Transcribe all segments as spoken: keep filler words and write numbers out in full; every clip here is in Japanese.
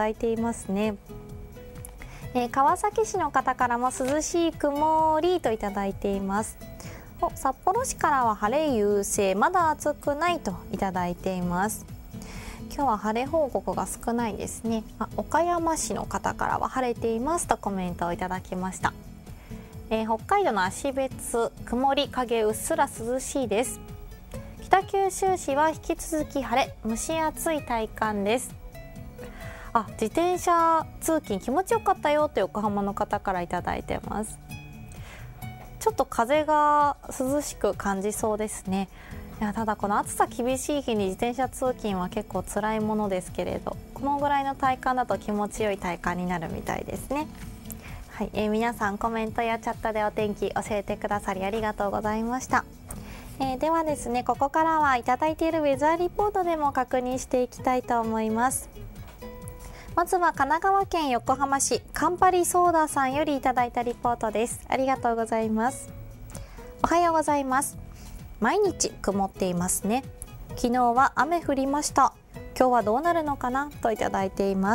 だいていますね。えー、川崎市の方からも涼しい曇りといただいています。札幌市からは晴れ優勢、まだ暑くないといただいています。今日は晴れ報告が少ないですね。あ、岡山市の方からは晴れていますとコメントをいただきました。えー、北海道の芦別、曇り、影うっすら涼しいです。北九州市は引き続き晴れ、蒸し暑い体感です。あ、自転車通勤気持ちよかったよと横浜の方からいただいてます。ちょっと風が涼しく感じそうですね。いや、ただこの暑さ厳しい日に自転車通勤は結構辛いものですけれど、このぐらいの体感だと気持ちよい体感になるみたいですね。はい、えー、皆さんコメントやチャットでお天気教えてくださりありがとうございました。えー、ではですね、ここからはいただいているウェザーリポートでも確認していきたいと思います。まずは神奈川県横浜市カンパリソーダさんよりいただいたリポートです。ありがとうございます。おはようございます。毎日曇っていますね。昨日は雨降りました。今日はどうなるのかなといただいています。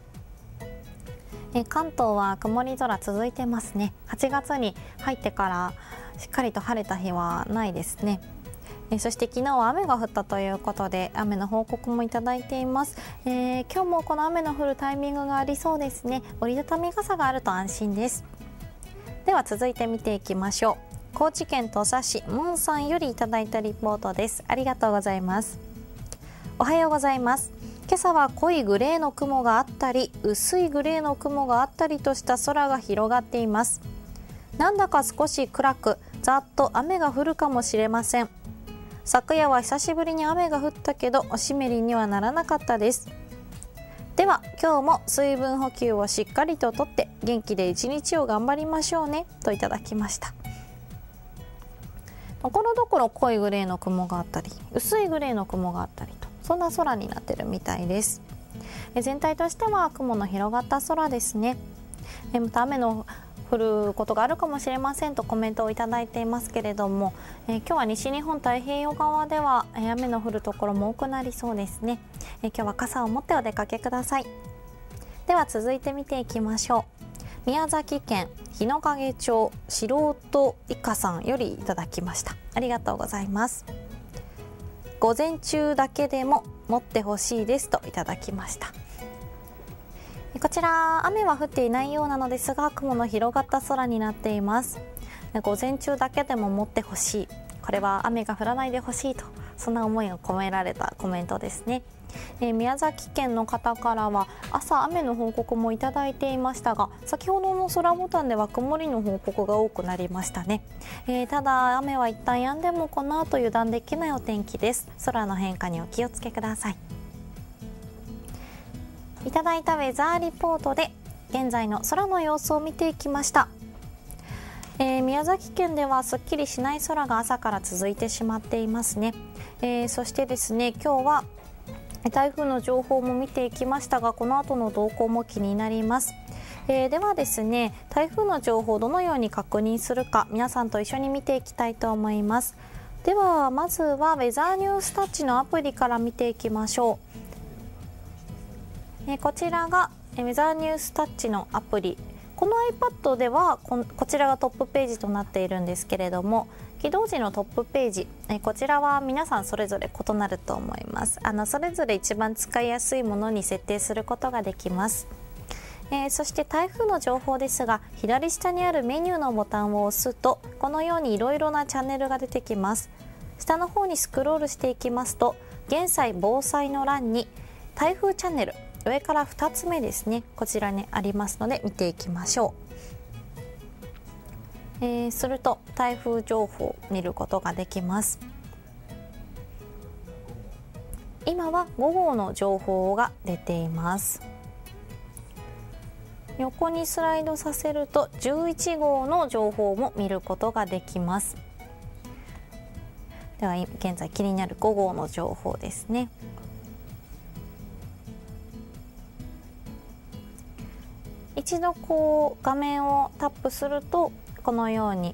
え関東は曇り空続いてますね。はちがつに入ってからしっかりと晴れた日はないですね。えそして昨日は雨が降ったということで雨の報告もいただいています。えー、今日もこの雨の降るタイミングがありそうですね。折りたたみ傘があると安心です。では続いて見ていきましょう。高知県土佐市モンさんよりいただいたリポートです。ありがとうございます。おはようございます。今朝は濃いグレーの雲があったり薄いグレーの雲があったりとした空が広がっています。なんだか少し暗くざっと雨が降るかもしれません。昨夜は久しぶりに雨が降ったけどお湿りにはならなかったです。では今日も水分補給をしっかりととって元気で一日を頑張りましょうねといただきました。ところどころ濃いグレーの雲があったり薄いグレーの雲があったりと、そんな空になってるみたいです。え全体としては雲の広がった空ですね。えまた雨の降ることがあるかもしれませんとコメントをいただいていますけれども、えー、今日は西日本太平洋側では、えー、雨の降るところも多くなりそうですね。えー、今日は傘を持ってお出かけください。では続いて見ていきましょう。宮崎県日之影町素人いかさんよりいただきました。ありがとうございます。午前中だけでも持ってほしいですといただきました。こちら雨は降っていないようなのですが雲の広がった空になっています。午前中だけでも持ってほしい、これは雨が降らないでほしいと、そんな思いが込められたコメントですね。えー、宮崎県の方からは朝雨の報告もいただいていましたが、先ほどの空ボタンでは曇りの報告が多くなりましたね。えー、ただ雨は一旦止んでもこの後油断できないお天気です。空の変化にお気をつけください。いただいたウェザーリポートで現在の空の様子を見ていきました。えー、宮崎県ではすっきりしない空が朝から続いてしまっていますね。えー、そしてですね、今日は台風の情報も見ていきましたが、この後の動向も気になります。えー、ではですね、台風の情報をどのように確認するか皆さんと一緒に見ていきたいと思います。ではまずはウェザーニュースタッチのアプリから見ていきましょう。えこちらがウェザーニュースタッチのアプリ。この iPad では こ, こちらがトップページとなっているんですけれども、起動時のトップページ、えこちらは皆さんそれぞれ異なると思います。あのそれぞれ一番使いやすいものに設定することができます。えー、そして台風の情報ですが、左下にあるメニューのボタンを押すとこのようにいろいろなチャンネルが出てきます。下の方にスクロールしていきますと、現在防災の欄に台風チャンネル、上からふたつめですね、こちらにありますので見ていきましょう。えー、すると台風情報を見ることができます。今はごごうの情報が出ています。横にスライドさせるとじゅういちごうの情報も見ることができます。では現在気になるごごうの情報ですね。一度こう画面をタップするとこのように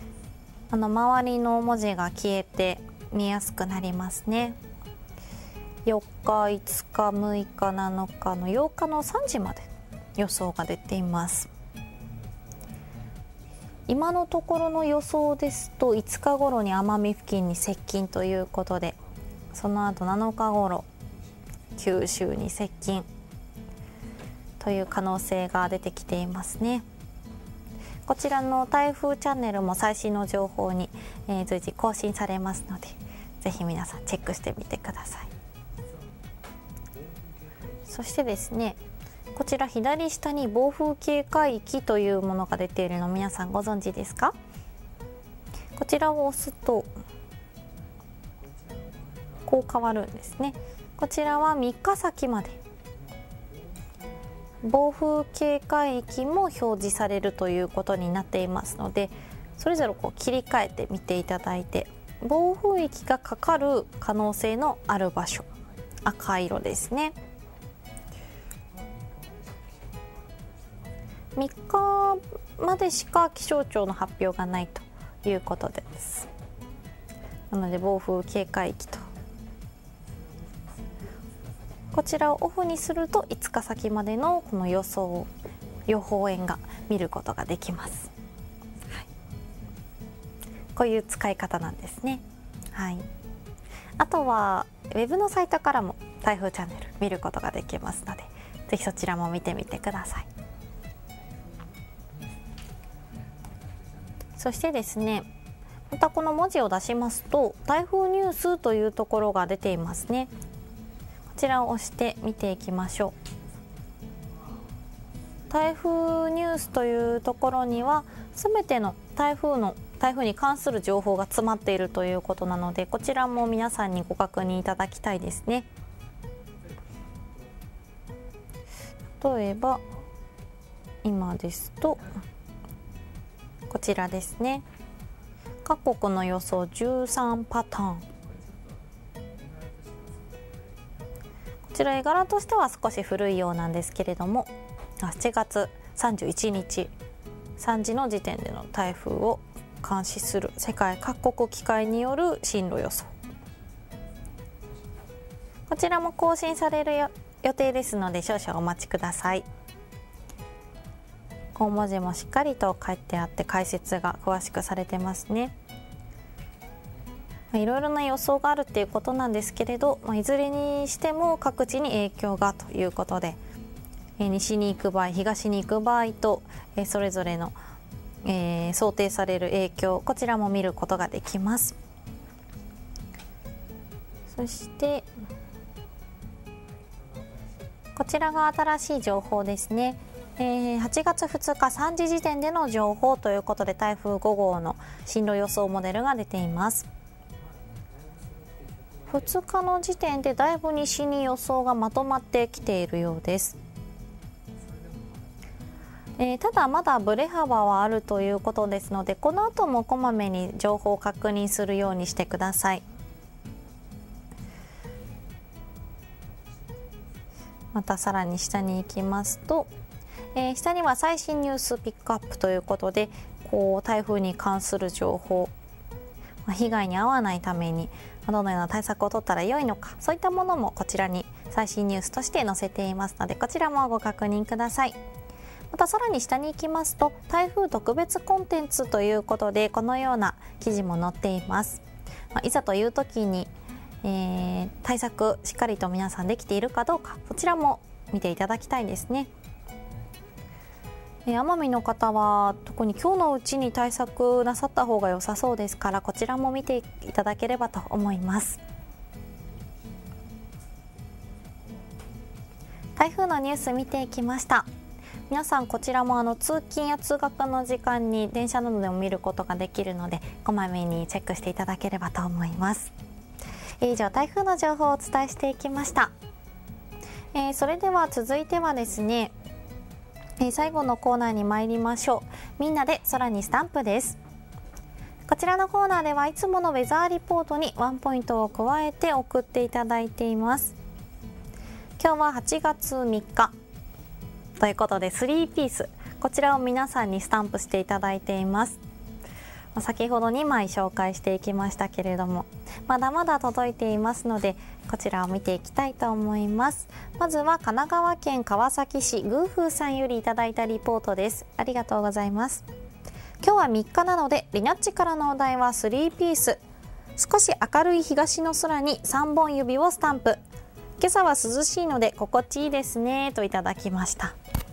あの周りの文字が消えて見やすくなりますね。 よっか、いつか、むいか、なのかのようかのさんじまで予想が出ています。今のところの予想ですといつか頃に奄美付近に接近ということで、その後なのか頃九州に接近という可能性が出てきていますね。こちらの台風チャンネルも最新の情報に、えー、随時更新されますので、ぜひ皆さんチェックしてみてください。そしてですね、こちら左下に暴風警戒域というものが出ているの皆さんご存知ですか？こちらを押すとこう変わるんですね。こちらはみっかさきまで暴風警戒域も表示されるということになっていますので、それぞれこう切り替えてみていただいて、暴風域がかかる可能性のある場所、赤色ですね。みっかまでしか気象庁の発表がないということです。なので暴風警戒域と、こちらをオフにするといつかさきまでのこの予想予報円が見ることができます。はい、こういう使い方なんですね。はい、あとはウェブのサイトからも台風チャンネル見ることができますので、ぜひそちらも見てみてください。そしてですね、またこの文字を出しますと台風ニュースというところが出ていますね。こちらを押して見ていきましょう。台風ニュースというところには全ての台風の台風に関する情報が詰まっているということなので、こちらも皆さんにご確認いただきたいですね。例えば今ですとこちらですね、各国の予想じゅうさんパターン。こちら絵柄としては少し古いようなんですけれども、しちがつさんじゅういちにちさんじの時点での台風を監視する世界各国機関による進路予想、こちらも更新される予定ですので少々お待ちください。大文字もしっかりと書いてあって解説が詳しくされてますね。いろいろな予想があるっていうことなんですけれど、いずれにしても各地に影響がということで、西に行く場合東に行く場合とそれぞれの、えー、想定される影響、こちらも見ることができます。そしてこちらが新しい情報ですね。えー、はちがつふつかさんじ時点での情報ということで、台風ご号の進路予想モデルが出ています。ふつかの時点でだいぶ西に予想がまとまってきているようです。えー、ただまだブレ幅はあるということですので、この後もこまめに情報を確認するようにしてください。またさらに下に行きますと、えー、下には最新ニュースピックアップということで、こう台風に関する情報、まあ、被害に遭わないためにどのような対策を取ったらよいのか、そういったものもこちらに最新ニュースとして載せていますので、こちらもご確認ください。またさらに下に行きますと、台風特別コンテンツということでこのような記事も載っています。まあ、いざという時に、えー、対策しっかりと皆さんできているかどうか、そちらも見ていただきたいですね。奄美の方は特に今日のうちに対策なさった方が良さそうですから、こちらも見ていただければと思います。台風のニュース見ていきました。皆さんこちらもあの通勤や通学の時間に電車などでも見ることができるので、こまめにチェックしていただければと思います。以上、台風の情報をお伝えしていきました。えー、それでは続いてはですね、えー、最後のコーナーに参りましょう。みんなで空にスタンプです。こちらのコーナーではいつものウェザーリポートにワンポイントを加えて送っていただいています。今日ははちがつみっかということでスリーピース、こちらを皆さんにスタンプしていただいています。 先ほどにまい紹介していきましたけれども、まだまだ届いていますので、こちらを見ていきたいと思います。まずは神奈川県川崎市グーフーさんよりいただいたリポートです。ありがとうございます。今日はみっかなので、リナッチからのお題はスリーピース。少し明るい東の空にさんぼん指をスタンプ。今朝は涼しいので心地いいですねといただきました。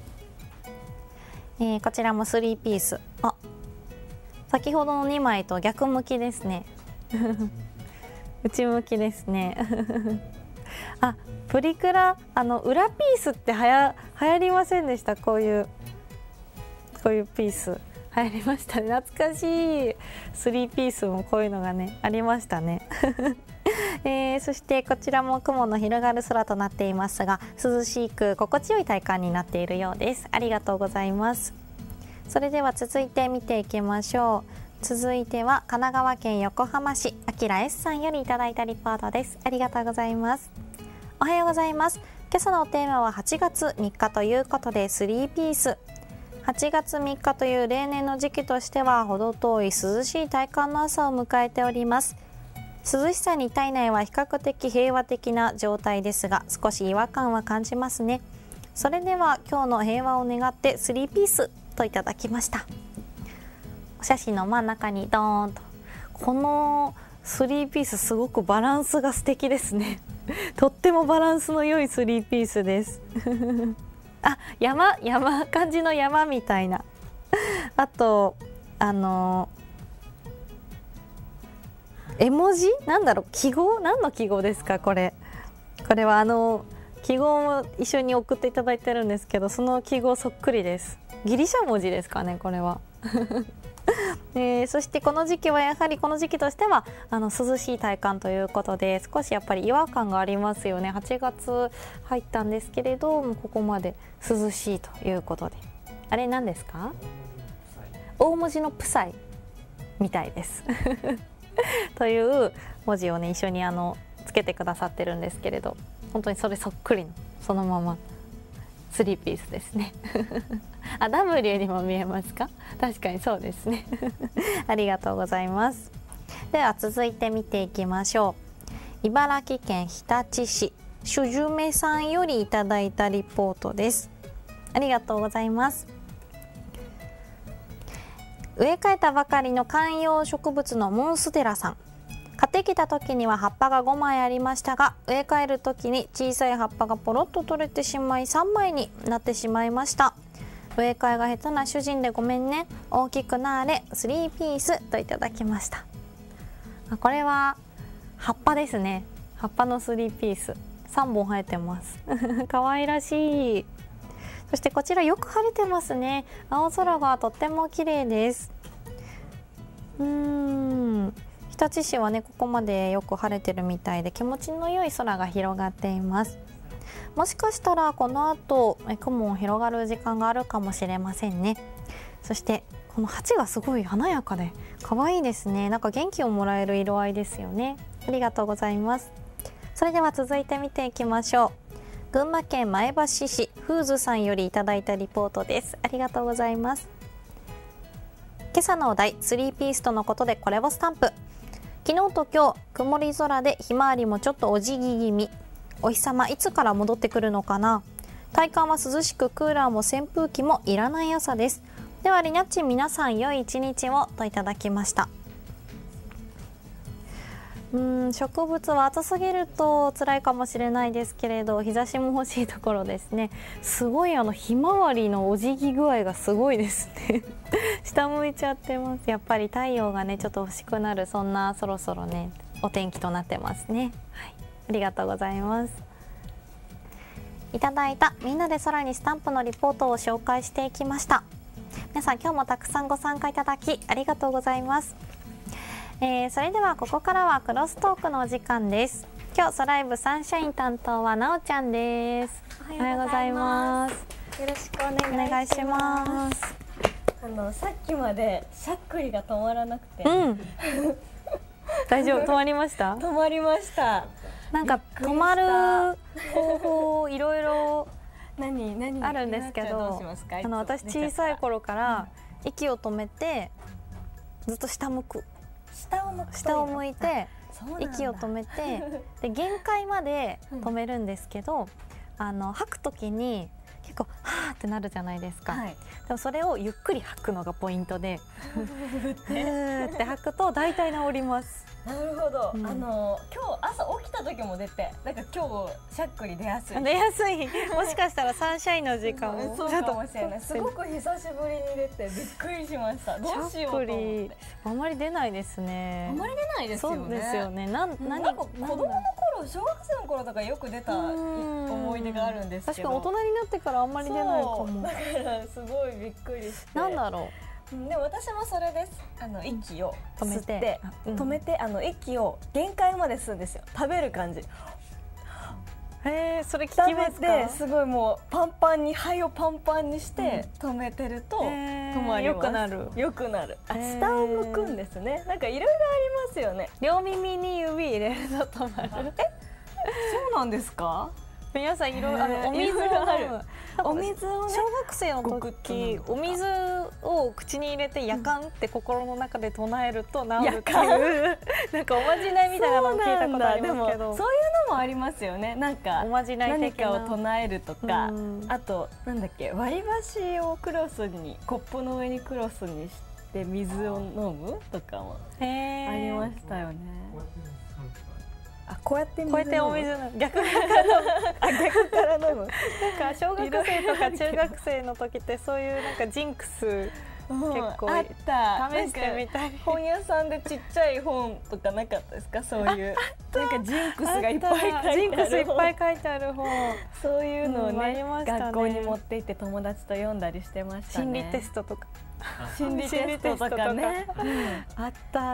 えー、こちらもスリーピース。あ、先ほどのにまいと逆向きですね。内向きですね。あ、プリクラ、あの裏ピースってはや流行りませんでした？こういうこういうピース流行りましたね。懐かしい。スリーピースもこういうのがねありましたね。えー、そしてこちらも雲の広がる空となっていますが、涼しく心地よい体感になっているようです。ありがとうございます。それでは続いて見ていきましょう。続いては神奈川県横浜市あきら S さんよりいただいたリポートです。ありがとうございます。おはようございます。今朝のテーマははちがつみっかということでスリーピース。はちがつみっかという例年の時期としては程遠い涼しい体感の朝を迎えております。涼しさに体内は比較的平和的な状態ですが、少し違和感は感じますね。それでは今日の平和を願ってスリーピースといただきました。お写真の真ん中にドーンと、このスリーピースすごくバランスが素敵ですね。とってもバランスの良いスリーピースです。あ、山山漢字の山みたいな。あとあの絵文字なんだろう、記号、何の記号ですかこれ。これはあの記号も一緒に送っていただいてるんですけど、その記号そっくりです。ギリシャ文字ですかねこれは。えー、そしてこの時期はやはりこの時期としてはあの涼しい体感ということで、少しやっぱり違和感がありますよね。はちがつ入ったんですけれども、ここまで涼しいということで、あれ何ですか？大文字のプサイみたいです。という文字をね一緒にあのつけてくださってるんですけれど、本当にそれそっくりのそのままスリーピースですね。あ、ダブリュー にも見えますか？確かにそうですね。ありがとうございます。では続いて見ていきましょう。茨城県日立市しゅじゅめさんよりいただいたリポートです。ありがとうございます。植え替えたばかりの観葉植物のモンステラさん。買ってきた時には葉っぱがごまいありましたが、植え替える時に小さい葉っぱがポロッと取れてしまいさんまいになってしまいました。植え替えが下手な主人でごめんね。大きくなーれスリーピースといただきました。これは葉っぱですね。葉っぱのスリーピースさんぼん生えてます。可愛らしい。そしてこちらよく晴れてますね。青空がとっても綺麗です。うーん、日立市はねここまでよく晴れてるみたいで、気持ちの良い空が広がっています。もしかしたらこの後雲も広がる時間があるかもしれませんね。そしてこの鉢がすごい華やかで可愛いですね。なんか元気をもらえる色合いですよね。ありがとうございます。それでは続いて見ていきましょう。群馬県前橋市フーズさんよりいただいたリポートです。ありがとうございます。今朝のお題スリーピースとのことでこれをスタンプ。昨日と今日曇り空でひまわりもちょっとお辞儀気味。お日様いつから戻ってくるのかな。体感は涼しくクーラーも扇風機もいらない朝です。ではリナッチ皆さん良い一日をといただきました。うーん、植物は暑すぎると辛いかもしれないですけれど、日差しも欲しいところですね。すごいあのひまわりのお辞儀具合がすごいですね。下向いちゃってます。やっぱり太陽がねちょっと欲しくなる、そんなそろそろねお天気となってますね。はい、ありがとうございます。いただいたみんなで空にスタンプのリポートを紹介していきました。皆さん今日もたくさんご参加いただきありがとうございます。えー、それではここからはクロストークのお時間です。今日ソライブサンシャイン担当はなおちゃんです。おはようございます。 よろしくお願いします。あのさっきまでしゃっくりが止まらなくて、 うん、大丈夫、止まりました？ 止まりました。 なんか止まる方法いろいろ何何あるんですけど、あの私小さい頃から息を止めてずっと下向く、 下を向くというの下を向いてそうなんだ息を止めて、で限界まで止めるんですけど、あの吐く時に結構はーってなるじゃないですか、 はい、 でもそれをゆっくり吐くのがポイントでふーって吐くと大体治ります。 なるほど、 うん、 あの今日朝起きた時も出て、なんか今日しゃっくり出やすい。 出やすい。もしかしたらサンシャインの時間もそうかもしれない。すごく久しぶりに出てびっくりしました。どうしようと思って。 あんまり出ないですね。 あんまり出ないですよね。 そうですよね。なん何なんか子供の頃、小学生の頃とかよく出た思い出があるんですけど。 確かに大人になってからあんまり出ないかも。 だからすごいびっくりして。 なんだろう。 でも私もそれです。あの息を止めて、 止めて、あの息を限界まで吸うんですよ。食べる感じ。 へえ、それ聞きますか？ すごいもうパンパンに肺をパンパンにして止めてると止まります。 よくなる。 よくなる。あ、下を向くんですね。なんかいろいろありますよね。 両耳に指入れると止まる。 え、そうなんですか？ 皆さんいろいろあのお水を飲む。 お水をね、 小学生の時お水を口に入れて「やかん」って心の中で唱えると治るっていうなんかおまじないみたいなのを聞いたことありますけど、 そういうのもありますよね。なんかおまじない何的なかを唱えるとか、あとなんだっけ、割り箸をクロスにコップの上にクロスにして水を飲むとかもありましたよね。あ、こうやってこうやってお水の逆からあ、逆から飲む。 なんか小学生とか中学生の時ってそういうなんかジンクス結構あった。 試してみたい。 本屋さんでちっちゃい本とかなかったですか？そういうなんかジンクスがいっぱい書いてある。 ジンクスいっぱい書いてある本。 そういうのをね、学校に持って行って友達と読んだりしてましたね。 心理テストとか。 心理テストとかね。 あった、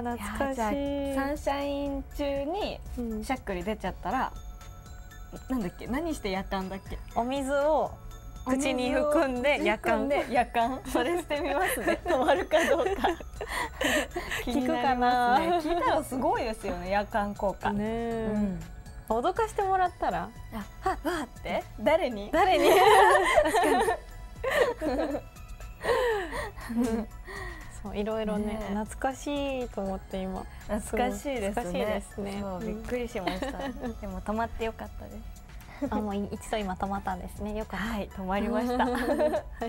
懐かしい。 サンシャイン中にしゃっくり出ちゃったら、なんだっけ、何してやかんだっけ？ お水を口に含んでやかん。 やかん。それしてみますね。止まるかどうか。 聞くかな。 聞いたらすごいですよね。やかん効果。 ね。脅かしてもらったら、 あ、はっって誰に？ 誰に？確かに。そういろいろね、懐かしいと思って今。 懐かしいですね。 懐かしいですね。 そう、びっくりしました。でも止まってよかったです。 あ、もう一度今止まったんですね。よかった。 はい、止まりました。はい。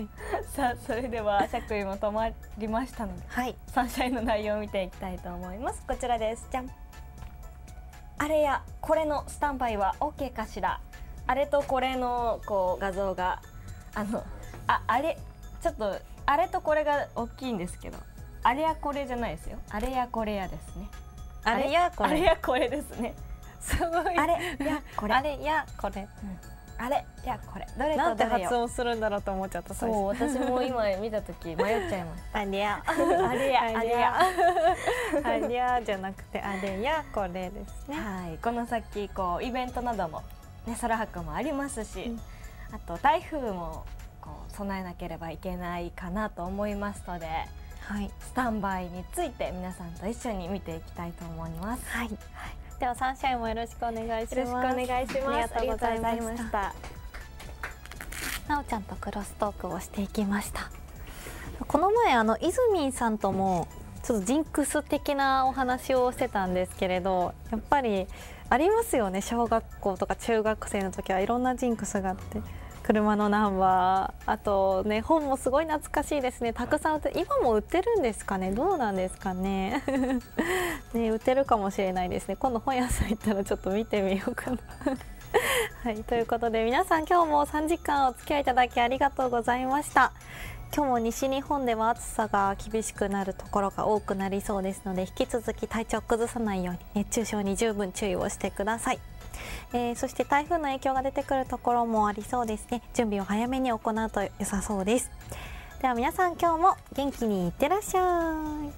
さあ、それではしゃっくりも止まりましたので、はい、サンシャインの内容を見ていきたいと思います。こちらです。じゃん。あれやこれのスタンバイは オーケー かしら。あれとこれのこう画像があのああれちょっと。あれとこれが大きいんですけど、あれやこれじゃないですよ。あれやこれやですね。 あれやこれ。 あれやこれですね。 すごい。 あれやこれ。 あれやこれ。 あれやこれ。どれとどれよ。 なんて発音するんだろうと思っちゃった。 そう、私も今見た時迷っちゃいました。 あれや。 あれや。あれや。 あれやじゃなくてあれやこれですね。 はい。この先こうイベントなどもね、空白もありますし、あと台風も備えなければいけないかなと思いますので、はい、スタンバイについて皆さんと一緒に見ていきたいと思います。はい、はい、 ではサンシャインもよろしくお願いします。 よろしくお願いします。ありがとうございました。 なおちゃんとクロストークをしていきました。この前あのイズミンさんともちょっとジンクス的なお話をしてたんですけれど、やっぱりありますよね。小学校とか中学生の時はいろんなジンクスがあって。車のナンバー、あとね本もすごい懐かしいですね。たくさん売って、今も売ってるんですかね。どうなんですかね。ね、売ってるかもしれないですね。今度本屋さん行ったらちょっと見てみようかな。はい、ということで皆さん今日もさんじかんお付き合いいただきありがとうございました。今日も西日本では暑さが厳しくなるところが多くなりそうですので、引き続き体調を崩さないように熱中症に十分注意をしてください。えー、そして台風の影響が出てくるところもありそうですね。準備を早めに行うと良さそうです。では皆さん今日も元気にいってらっしゃい。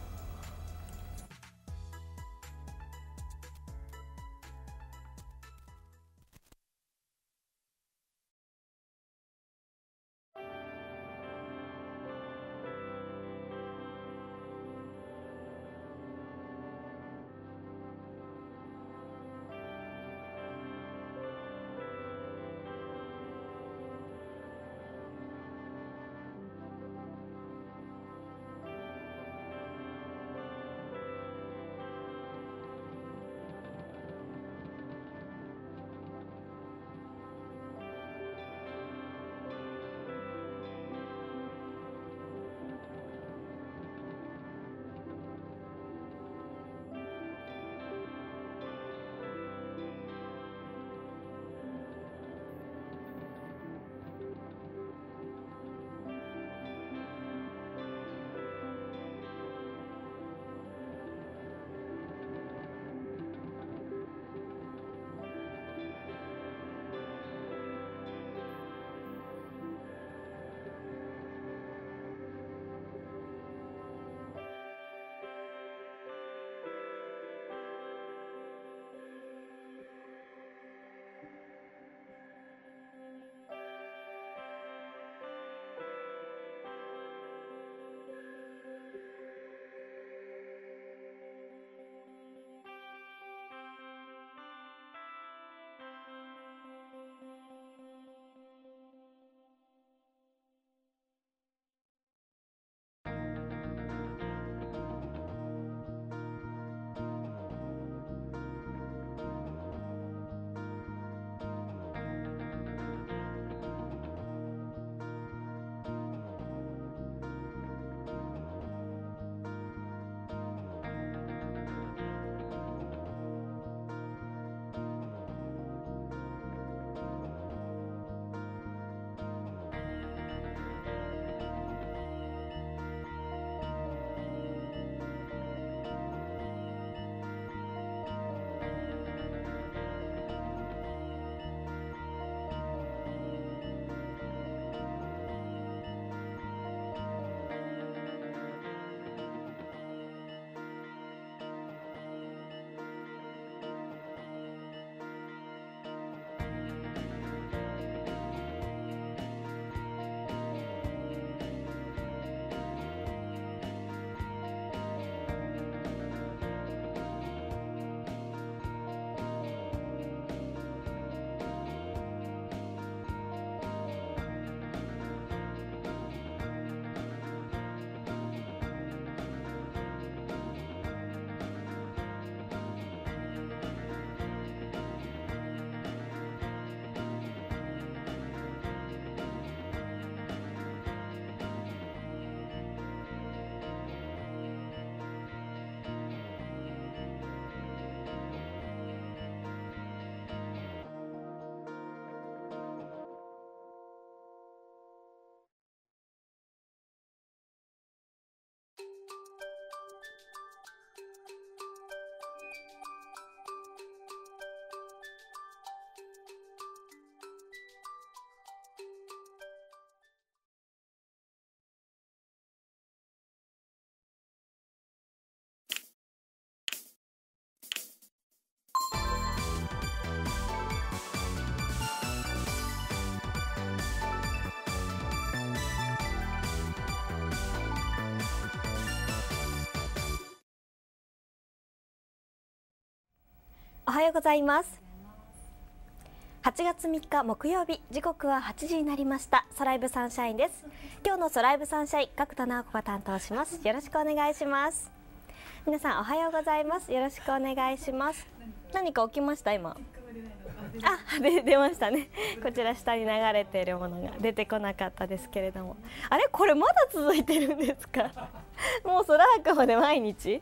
はようございます。はちがつみっか木曜日、時刻ははちじになりました。ソライブサンシャインです。今日のソライブサンシャイン、角田直子が担当します。よろしくお願いします。皆さんおはようございます。よろしくお願いします。何か起きました今？あ、で出ましたね。こちら下に流れているものが出てこなかったですけれども、あれこれまだ続いてるんですか？もう空白まで毎日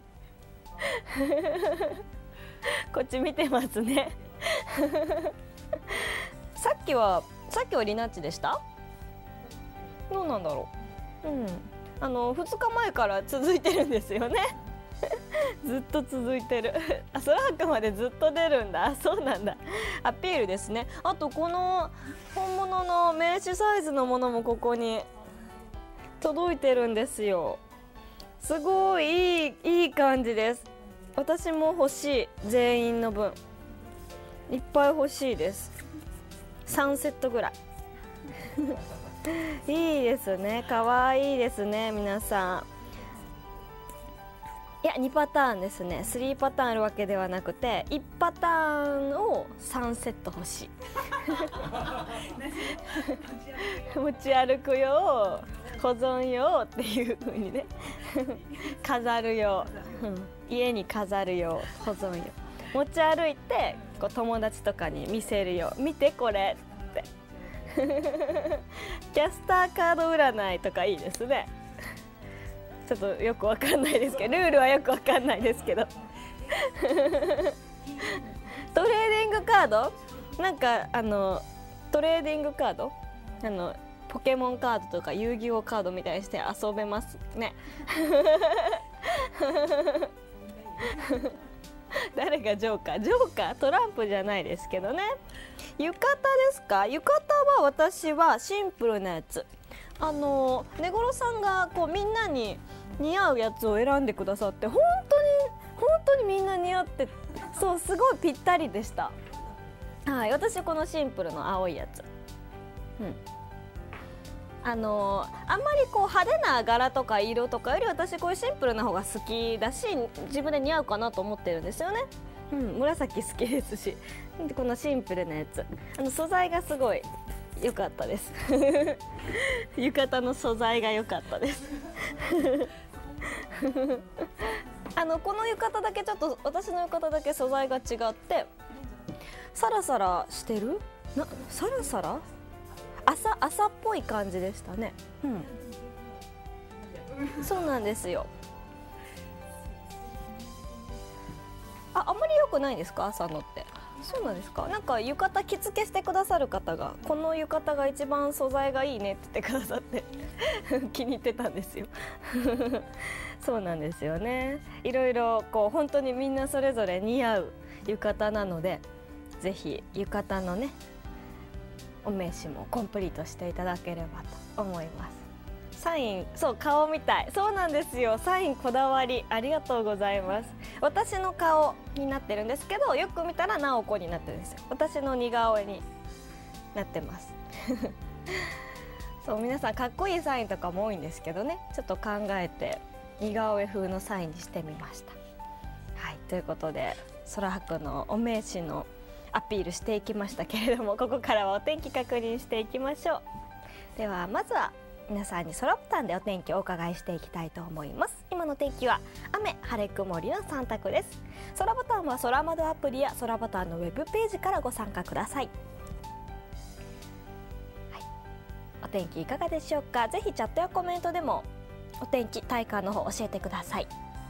こっち見てますねさっきはさっきはリナッチでした？どうなんだろう。うん、あのふつかまえから続いてるんですよねずっと続いてるあ、空白までずっと出るんだ。あ、そうなんだ。アピールですね。あとこの本物の名刺サイズのものもここに届いてるんですよ。すごいいいいい感じです。私も欲しい。全員の分いっぱい欲しいです。さんセットぐらいいいですね。かわいいですね皆さん。いやにパターンですね。さんパターンあるわけではなくていちパターンをさんセット欲しい持ち歩くよう、保存用っていう風にね飾るよう、うん、家に飾るよう、保存用、持ち歩いてこう友達とかに見せるよう、見てこれってキャスターカード占いとかいいですね。ちょっとよくわかんないですけど、ルールはよくわかんないですけどトレーディングカード、なんかあのトレーディングカード、あのポケモンカードとか遊戯王カードみたいにして遊べますね誰がジョーカー？ジョーカー？トランプじゃないですけどね。浴衣ですか？浴衣は私はシンプルなやつ、あの根室さんがこうみんなに似合うやつを選んでくださって、本当に本当にみんな似合って、そうすごいぴったりでした。はい、私このシンプルの青いやつ、うん、あのあんまりこう派手な柄とか色とかより私こういうシンプルな方が好きだし、自分で似合うかなと思ってるんですよね。うん、紫好きですし、でこのシンプルなやつ、あの素材がすごい良かったです浴衣の素材が良かったですあのこの浴衣だけちょっと、私の浴衣だけ素材が違ってサラサラしてるな、サラサラ朝朝っぽい感じでしたね。うん、そうなんですよ。あ、あんまり良くないですか朝のって。そうなんですか。なんか浴衣着付けしてくださる方が、この浴衣が一番素材がいいねって言ってくださって気に入ってたんですよそうなんですよね。いろいろこう本当にみんなそれぞれ似合う浴衣なので、ぜひ浴衣のねお名刺もコンプリートしていただければと思います。サイン、そう顔みたい。そうなんですよ。サインこだわりありがとうございます。私の顔になってるんですけど、よく見たら直子になってるんですよ。私の似顔絵になってますそう、皆さんかっこいいサインとかも多いんですけどね、ちょっと考えて似顔絵風のサインにしてみました。はい、ということで空白のお名刺のアピールしていきましたけれども、ここからはお天気確認していきましょう。ではまずは皆さんに空ボタンでお天気をお伺いしていきたいと思います。今の天気は雨、晴れ、曇りのさん択です。空ボタンは空窓アプリや空ボタンのウェブページからご参加ください。はい、お天気いかがでしょうか。ぜひチャットやコメントでもお天気、体感の方教えてください。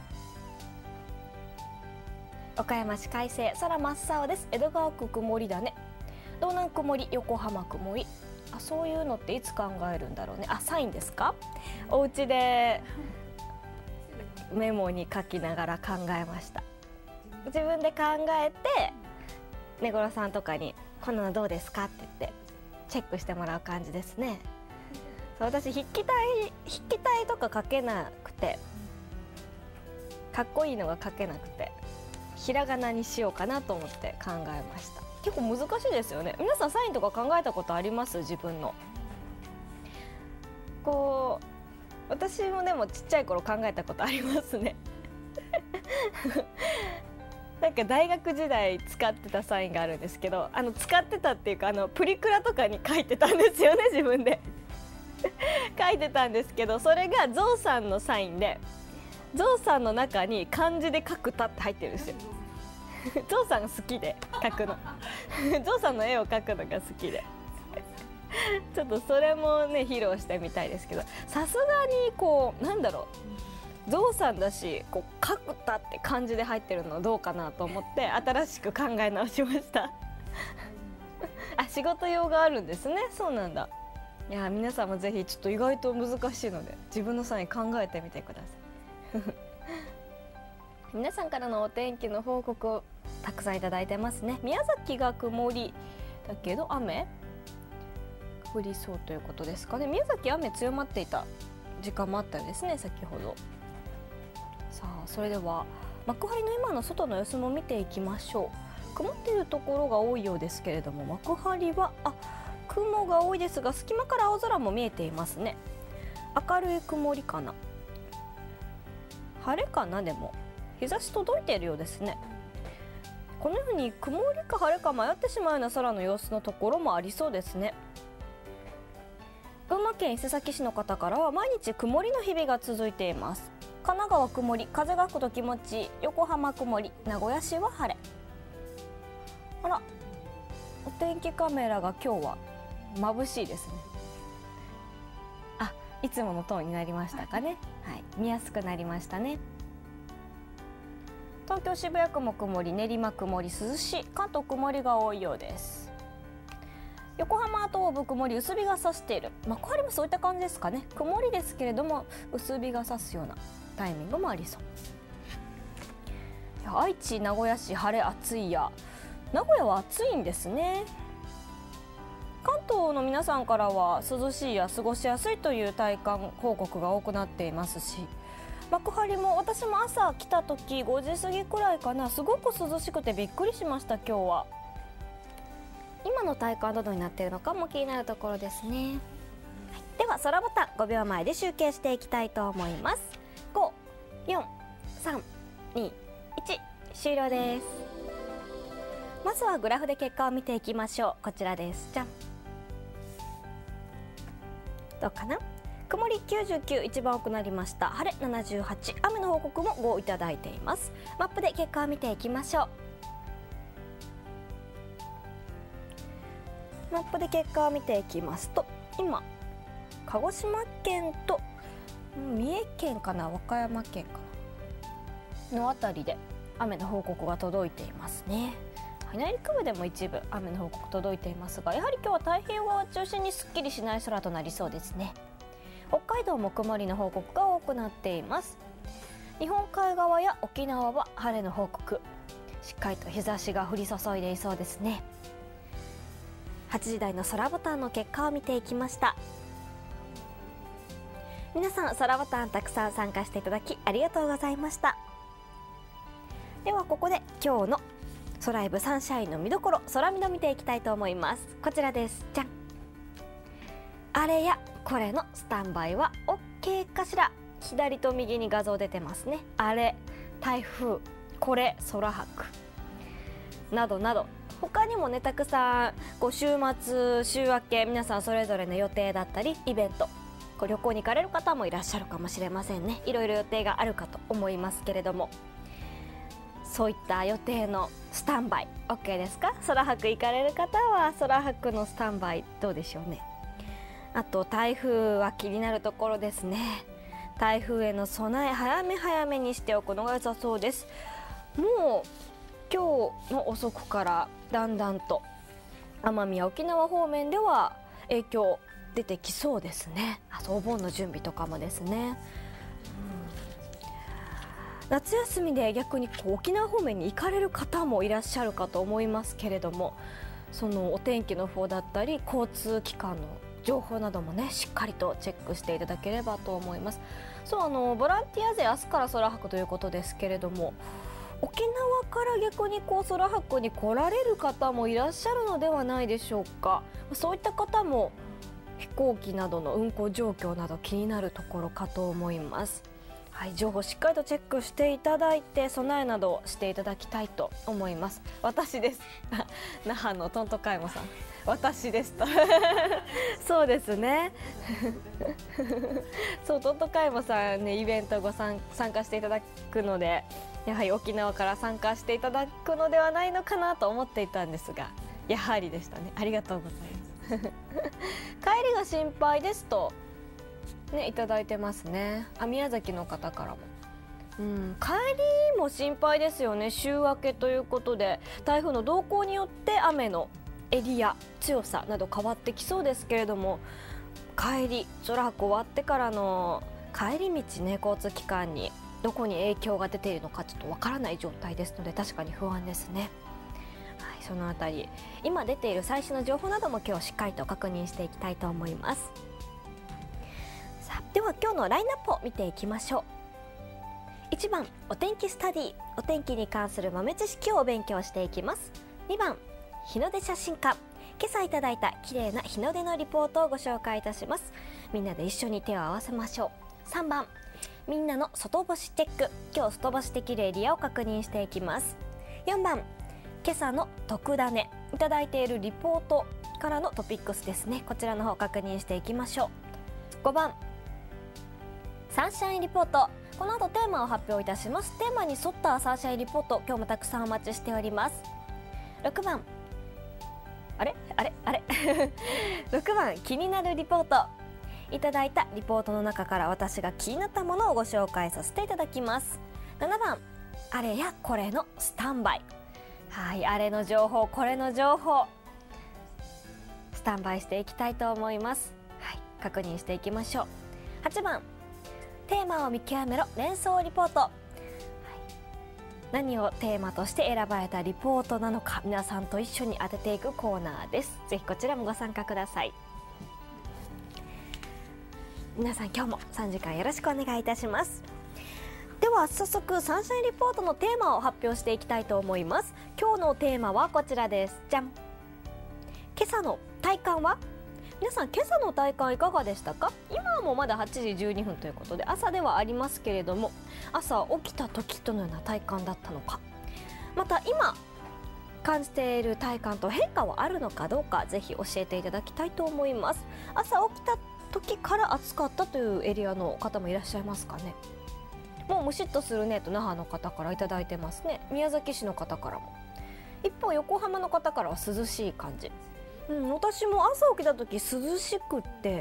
岡山市快晴、空真っ青です。江戸川区曇りだね。道南曇り、横浜曇り。あ、そういうのっていつ考えるんだろうね。あ、サインですか。お家でメモに書きながら考えました。自分で考えて根室さんとかにこんなのどうですかって言ってチェックしてもらう感じですね。そう、私筆記体筆記体とか書けなくて、かっこいいのが書けなくて、ひらがなにしようかなと思って考えました。結構難しいですよね。皆さんサインとか考えたことあります？自分のこう、私もでもちっちゃい頃考えたことありますねなんか大学時代使ってたサインがあるんですけど、あの使ってたっていうか、あのプリクラとかに書いてたんですよね、自分で書いてたんですけど、それがゾウさんのサインで、ゾウさんの中に漢字で書くたって入ってるんですよゾウさんが好きで描くのゾウさんの絵を描くのが好きでちょっとそれもね披露してみたいですけど、さすがにこうなんだろう、ゾウさんだしこう描くたって漢字で入ってるのどうかなと思って新しく考え直しましたあ、仕事用があるんですね。そうなんだ。いや皆さんもぜひちょっと意外と難しいので自分のサイン考えてみてください皆さんからのお天気の報告をたくさんいただいてますね。宮崎が曇りだけど雨降りそうということですかね。宮崎雨強まっていた時間もあったんですね、先ほど。さあそれでは幕張の今の外の様子も見ていきましょう。曇っているところが多いようですけれども、幕張はあ雲が多いですが隙間から青空も見えていますね。明るい曇りかな、晴れかな、でも日差し届いているようですね。このように曇りか晴れか迷ってしまうような空の様子のところもありそうですね。群馬県伊勢崎市の方からは毎日曇りの日々が続いています。神奈川曇り、風が吹くと気持ちいい。横浜曇り、名古屋市は晴れ。あら、お天気カメラが今日は眩しいですね。あ、いつものトーンになりましたかね。はい、見やすくなりましたね。東京渋谷区も曇り、練馬曇り、涼しい。関東曇りが多いようです。横浜東部曇り、薄日が差している。幕張もそういった感じですかね。曇りですけれども薄日が差すようなタイミングもありそう。いや、愛知、名古屋市晴れ暑いや。名古屋は暑いんですね。関東の皆さんからは涼しいや過ごしやすいという体感報告が多くなっていますし、幕張も私も朝来た時ごじ過ぎくらいかな、すごく涼しくてびっくりしました。今日は今の体感どのになっているのかも気になるところですね。はい、では空ボタンごびょうまえで集計していきたいと思います。ご、よん、さん、に、いち、終了です。まずはグラフで結果を見ていきましょう。こちらです。じゃん。どうかな。曇りきゅうじゅうきゅう、一番多くなりました。晴れななじゅうはち、雨の報告もごいただいています。マップで結果を見ていきましょう。マップで結果を見ていきますと、今鹿児島県と三重県かな、和歌山県かなのあたりで雨の報告が届いていますね。内陸部でも一部雨の報告届いていますが、やはり今日は太平洋側を中心にすっきりしない空となりそうですね。北海道も曇りの報告が多くなっています。日本海側や沖縄は晴れの報告、しっかりと日差しが降り注いでいそうですね。はちじ台の空ボタンの結果を見ていきました。皆さん空ボタンたくさん参加していただきありがとうございました。ではここで今日のソライブサンシャインの見どころ、空見ど見ていきたいと思います。こちらです。じゃん。あれやこれのスタンバイは OK かしら。左と右に画像出てますね。あれ、台風、これ空白などなど、他にもねたくさんこう週末週明け皆さんそれぞれの予定だったりイベント、こう旅行に行かれる方もいらっしゃるかもしれませんね。いろいろ予定があるかと思いますけれども、そういった予定のスタンバイ OK ですか。空白行かれる方は空白のスタンバイどうでしょうね。あと台風は気になるところですね。台風への備え早め早めにしておくのが良さそうです。もう今日の遅くからだんだんと奄美や沖縄方面では影響出てきそうですね。あとお盆の準備とかもですね。夏休みで逆にこう沖縄方面に行かれる方もいらっしゃるかと思いますけれども、そのお天気の方だったり交通機関の情報などもねしっかりとチェックしていただければと思います。そう、あのボランティア勢明日から空白ということですけれども、沖縄から逆にこう空白に来られる方もいらっしゃるのではないでしょうか。そういった方も飛行機などの運航状況など気になるところかと思います。 はい、情報しっかりとチェックしていただいて備えなどをしていただきたいと思います。私です那覇のトントカイモさん、私ですとそうですねそう、トントカイモさんね、イベントご参加していただくので、やはり沖縄から参加していただくのではないのかなと思っていたんですが、やはりでしたね。ありがとうございます帰りが心配ですとね、いただいてますね。あ、宮崎の方からも、うん、帰りも心配ですよね。週明けということで台風の動向によって雨のエリア強さなど変わってきそうですけれども、帰り空白終わってからの帰り道ね、交通機関にどこに影響が出ているのかちょっとわからない状態ですので、確かに不安ですね。はい、そのあたり今出ている最新の情報なども今日しっかりと確認していきたいと思います。さあ、では今日のラインナップを見ていきましょう。いちばんお天気スタディ、お天気に関する豆知識をお勉強していきます。にばん日の出写真家、今朝いただいた綺麗な日の出のリポートをご紹介いたします。みんなで一緒に手を合わせましょう。さんばんみんなの外干しチェック、今日外干しできるエリアを確認していきます。よんばん今朝の特ダネ、いただいているリポートからのトピックスですね、こちらの方確認していきましょう。ごばんサンシャインリポート、この後テーマを発表いたします。テーマに沿ったサンシャインリポート、今日もたくさんお待ちしております。ろくばんあれあれあれろくばん気になるリポート、いただいたリポートの中から私が気になったものをご紹介させていただきます。ななばんあれやこれのスタンバイ、はい、あれの情報これの情報スタンバイしていきたいと思います。はい、確認していきましょう。はちばんテーマを見極めろ連想リポート、はい、何をテーマとして選ばれたリポートなのか皆さんと一緒に当てていくコーナーです。ぜひこちらもご参加ください。皆さん今日もさんじかんよろしくお願いいたします。では早速サンシャインリポートのテーマを発表していきたいと思います。今日のテーマはこちらです。じゃん。今朝の体感は、皆さん今朝の体感いかがでしたか？今はもうまだはちじじゅうにふんということで朝ではありますけれども、朝起きた時どのような体感だったのか、また今感じている体感と変化はあるのかどうか、ぜひ教えていただきたいと思います。朝起きた時から暑かったというエリアの方もいらっしゃいますかね。もうムシッとするねと那覇の方からいただいてますね。宮崎市の方からも。一方横浜の方からは涼しい感じ、うん、私も朝起きた時涼しくって、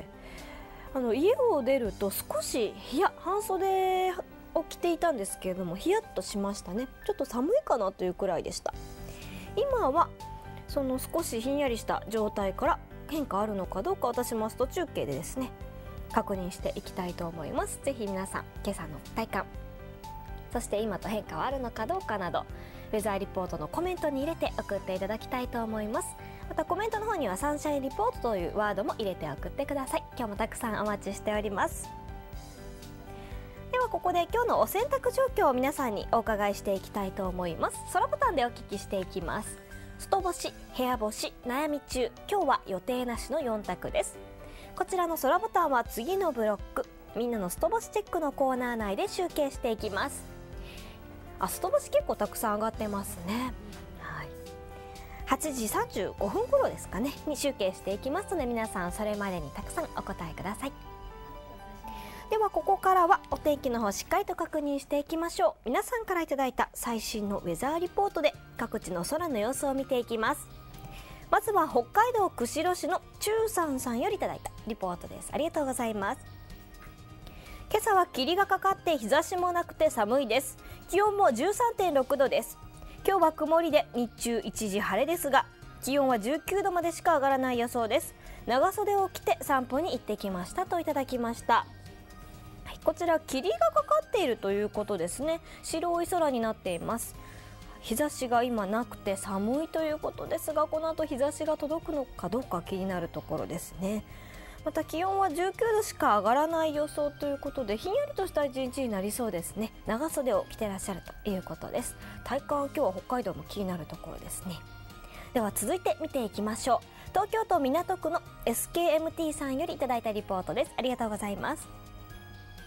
あの家を出ると少しひや半袖を着ていたんですけれども、ヒヤッとしましたね。ちょっと寒いかなというくらいでした。今はその少しひんやりした状態から変化あるのかどうか、私もスト中継でですね確認していきたいと思います。ぜひ皆さん今朝の体感、そして今と変化はあるのかどうかなどウェザーリポートのコメントに入れて送っていただきたいと思います。またコメントの方にはサンシャインリポートというワードも入れて送ってください。今日もたくさんお待ちしております。ではここで今日のお洗濯状況を皆さんにお伺いしていきたいと思います。空ボタンでお聞きしていきます。外干し、部屋干し、悩み中、今日は予定なしのよん択です。こちらの空ボタンは次のブロック、みんなの外干しチェックのコーナー内で集計していきます。あ、外干し結構たくさん上がってますね。はい、はちじさんじゅうごふん頃ですかねに集計していきますので、皆さんそれまでにたくさんお答えください。ではここからはお天気の方しっかりと確認していきましょう。皆さんからいただいた最新のウェザーリポートで各地の空の様子を見ていきます。まずは北海道釧路市の中さんさんよりいただいたリポートです。ありがとうございます。今朝は霧がかかって日差しもなくて寒いです。気温も じゅうさんてんろくどです。今日は曇りで日中一時晴れですが、気温はじゅうきゅうどまでしか上がらない予想です。長袖を着て散歩に行ってきましたといただきました。はい、こちら霧がかかっているということですね。白い空になっています。日差しが今なくて寒いということですが、この後日差しが届くのかどうか気になるところですね。また気温はじゅうきゅうどしか上がらない予想ということで、ひんやりとした一日になりそうですね。長袖を着てらっしゃるということです。体感は今日は北海道も気になるところですね。では続いて見ていきましょう。東京都港区の エスケーエムティー さんよりいただいたリポートです。ありがとうございます。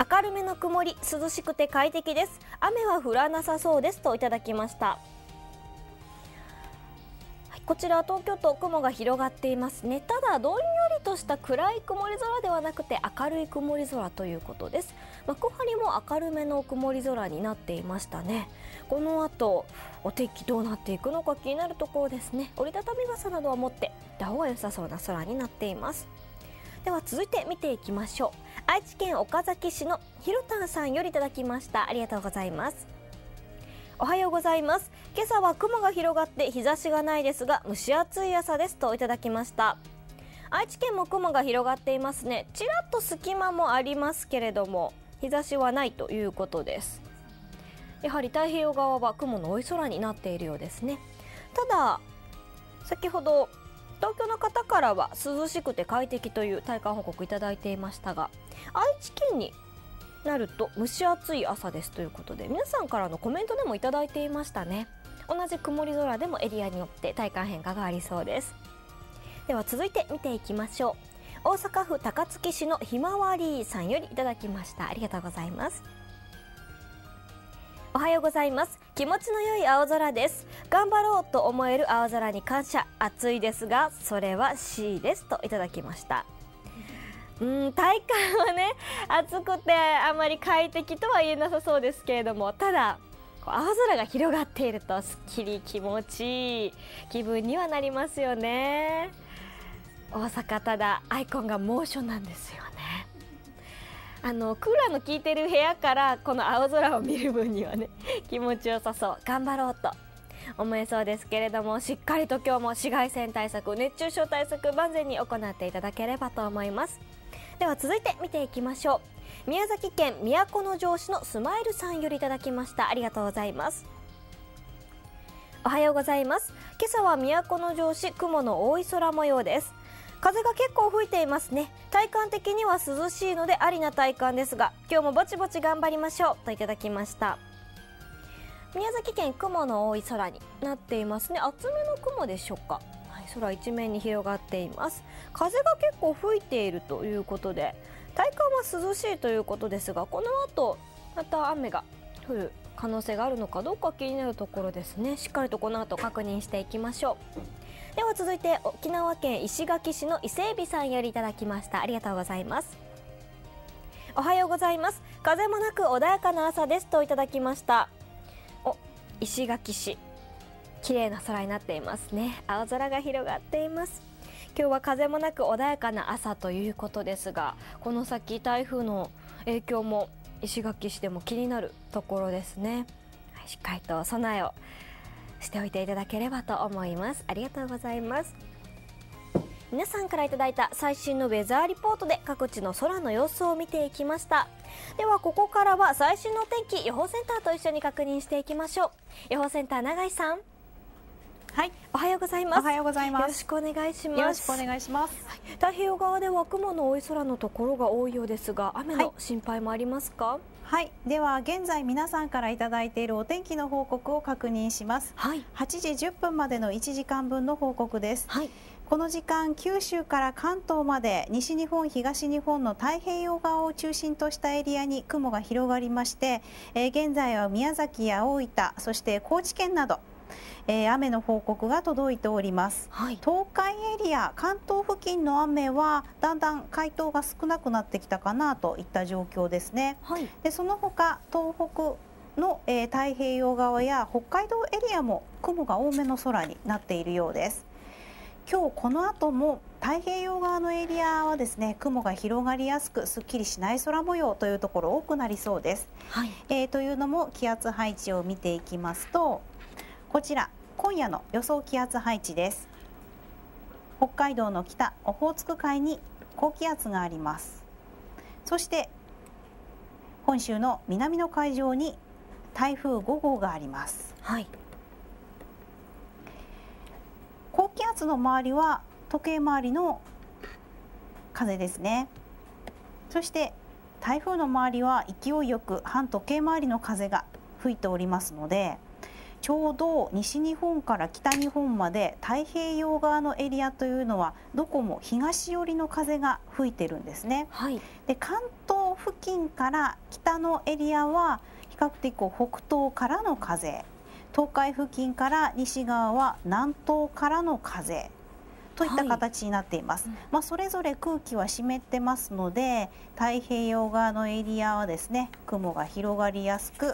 明るめの曇り、涼しくて快適です。雨は降らなさそうですといただきました。こちら東京都、雲が広がっていますね。ただどんよりとした暗い曇り空ではなくて明るい曇り空ということです。幕張も明るめの曇り空になっていましたね。この後お天気どうなっていくのか気になるところですね。折りたたみ傘などは持っていった方が良さそうな空になっています。では続いて見ていきましょう。愛知県岡崎市のひろたんさんよりいただきました。ありがとうございます。おはようございます。今朝は雲が広がって日差しがないですが蒸し暑い朝ですといただきました。愛知県も雲が広がっていますね。ちらっと隙間もありますけれども日差しはないということです。やはり太平洋側は雲の多い空になっているようですね。ただ先ほど東京の方からは涼しくて快適という体感報告いただいていましたが、愛知県になると蒸し暑い朝ですということで、皆さんからのコメントでもいただいていましたね。同じ曇り空でもエリアによって体感変化がありそうです。では続いて見ていきましょう。大阪府高槻市のひまわりさんよりいただきました。ありがとうございます。おはようございます。気持ちの良い青空です。頑張ろうと思える青空に感謝。暑いですがそれは シー ですといただきました。うん体感はね暑くてあまり快適とは言えなさそうですけれども、ただ青空が広がっているとすっきり気持ちいい気分にはなりますよね。大阪、ただアイコンが猛暑なんですよね。あのクーラーの効いてる部屋からこの青空を見る分にはね気持ちよさそう、頑張ろうと思えそうですけれども、しっかりと今日も紫外線対策、熱中症対策万全に行っていただければと思います。では続いて見ていきましょう。宮崎県都城市のスマイルさんよりいただきました。ありがとうございます。おはようございます。今朝は都城市、雲の多い空模様です。風が結構吹いていますね。体感的には涼しいのでありな体感ですが、今日もぼちぼち頑張りましょうといただきました。宮崎県、雲の多い空になっていますね。厚めの雲でしょうか。空一面に広がっています。風が結構吹いているということで体感は涼しいということですが、この後また雨が降る可能性があるのかどうか気になるところですね。しっかりとこの後確認していきましょう。では続いて沖縄県石垣市の伊勢海老さんよりいただきました。ありがとうございます。おはようございます。風もなく穏やかな朝ですといただきました。お、石垣市綺麗な空になっていますね。青空が広がっています。今日は風もなく穏やかな朝ということですが、この先台風の影響も石垣市でも気になるところですね。しっかりと備えをしておいていただければと思います。ありがとうございます。皆さんからいただいた最新のウェザーリポートで各地の空の様子を見ていきました。ではここからは最新の天気、予報センターと一緒に確認していきましょう。予報センター永井さん。はい、おはようございます。 おはようございます。 よろしくお願いします。 よろしくお願いします。 はい、太平洋側では雲の多い空のところが多いようですが、雨の心配もありますか？はいはい、では現在皆さんからいただいているお天気の報告を確認します。 はい、 はちじじゅっぷんまでのいちじかんぶんの報告です。 はい、 この時間、九州から関東まで西日本、東日本の太平洋側を中心としたエリアに雲が広がりまして、えー、現在は宮崎や大分、そして高知県などえー、雨の報告が届いております。はい、東海エリア、関東付近の雨はだんだん回答が少なくなってきたかなといった状況ですね。はい、でその他東北の、えー、太平洋側や北海道エリアも雲が多めの空になっているようです。今日この後も太平洋側のエリアはですね、雲が広がりやすくすっきりしない空模様というところ多くなりそうです。はい、えー、というのも気圧配置を見ていきますと、こちら今夜の予想気圧配置です。北海道の北オホーツク海に高気圧があります。そして本州の南の海上に台風ご号があります。はい、高気圧の周りは時計回りの風ですね。そして台風の周りは勢いよく反時計回りの風が吹いておりますので、ちょうど西日本から北日本まで太平洋側のエリアというのはどこも東寄りの風が吹いてるんですね。はい、で関東付近から北のエリアは比較的こう北東からの風、東海付近から西側は南東からの風といった形になっています。はい、まあそれぞれ空気は湿ってますので、太平洋側のエリアはですね、雲が広がりやすく、